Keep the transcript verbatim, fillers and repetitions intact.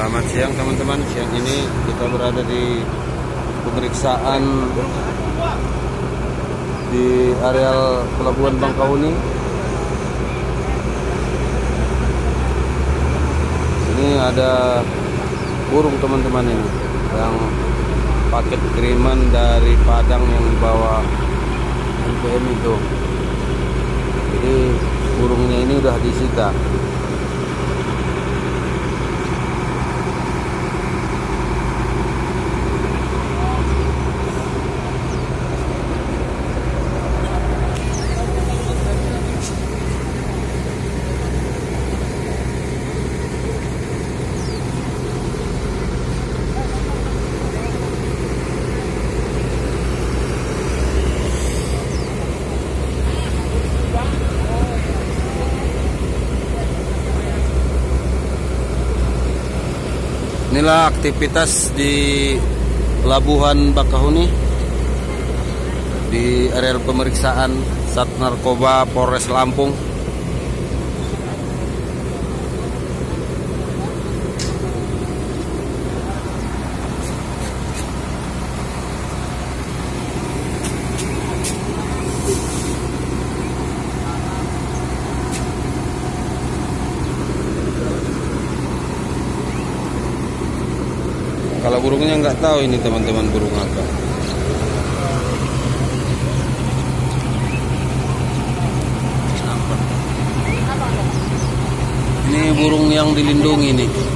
Selamat siang teman-teman. Siang ini kita berada di pemeriksaan di areal Pelabuhan Bangkauni. Ini ada burung teman-teman ini yang paket kiriman dari Padang yang dibawa M P M itu. Jadi burungnya ini udah disita. Inilah aktivitas di Pelabuhan Bangkauni di areal pemeriksaan Sat Narkoba Polres Lampung. Kalau burungnya nggak tahu ini teman-teman burung apa. Ini burung yang dilindungi nih.